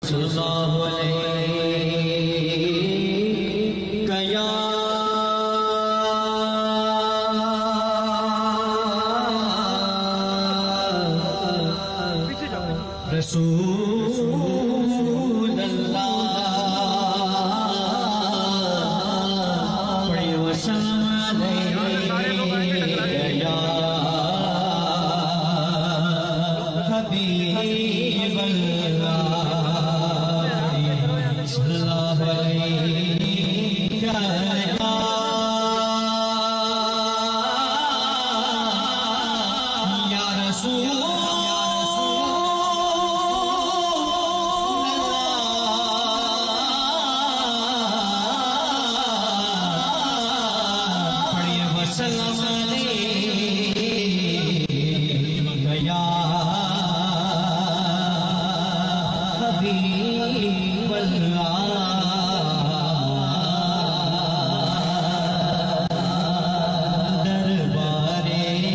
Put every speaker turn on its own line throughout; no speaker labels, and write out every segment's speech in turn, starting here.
صلی اللہ علیہ یا رسول اللہ پڑھی وسلم علیہ یا حبیب اللہ صلی اللہ علیہ یا رسول سلام علیکہ یا حبیب اللہ دربار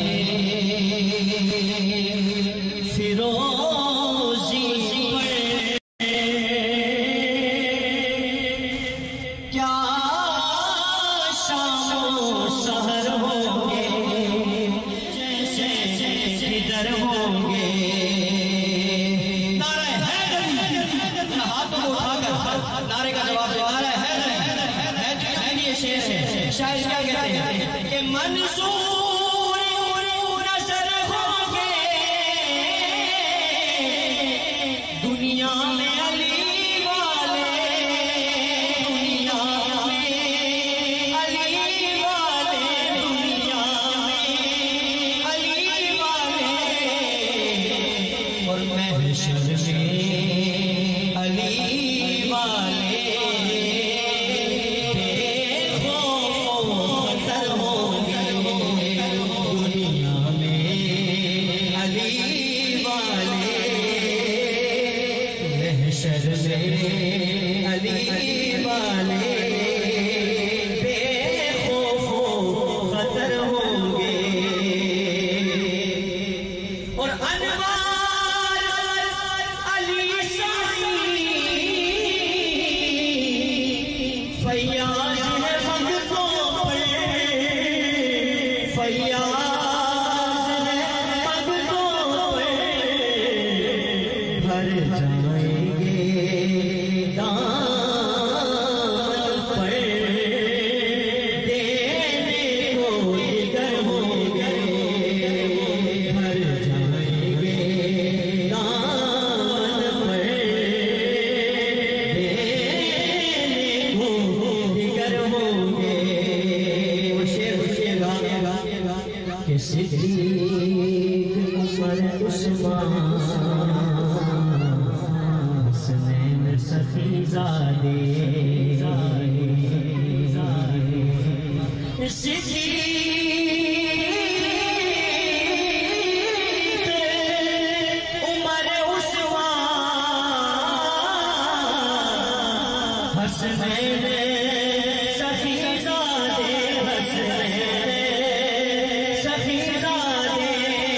فیروزی کیا شام و سحر ہوں گے جیسے ادھر ہوں گے نعرہ حیدری ہاتھوں کو اٹھا کر نعرے کا جواب دو نعرہ حیدری یہ شعر ہے شاعر کیا کہتے ہیں کہ منصور نظر ہوں گے دنیا میں علی والے دنیا میں علی والے دنیا میں علی والے اور محشر میں علی والے بے خوف و خطر ہوں گے دنیا میں علی والے محشر میں علی والے بے خوف و خطر ہوں گے اور انوار علی ساری فیاض ہے بھگتوں پر فیاض ہے بھگتوں پر بھر جائیں گے دامن پر دینے کو دیگر ہوں گے بھر جائیں گے دامن پر دینے کو دیگر ہوں گے وہ شعر سنیے گا کہ صدیق عمر عثمان حسنین سخی زادے صدیق عمر عثمان حسنین سخی زادے حسنین سخی زادے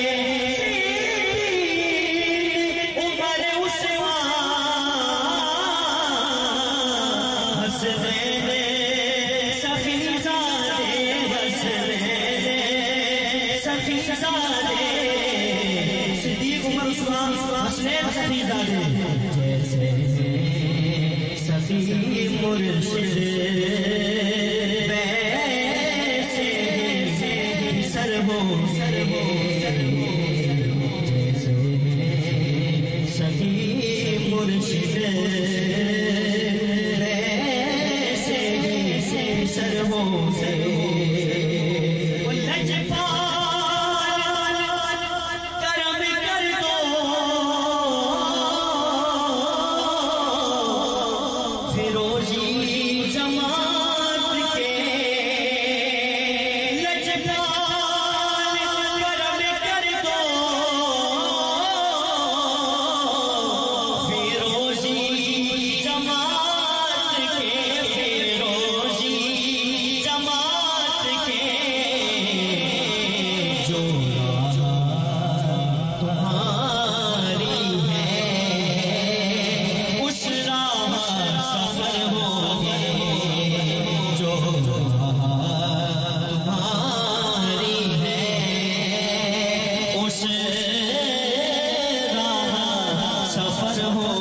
عمر عثمان حسنین سخی زادے حسنین سخی زادے صدیق عمر عثمان حسنین سخی زادے جیسے سخی مرشد ویسے سر ہو جیسے سخی مرشد ویسے سر ہو کرم کر دو فیروزی جماعت کے لجپال کرم کر دو فیروزی ہو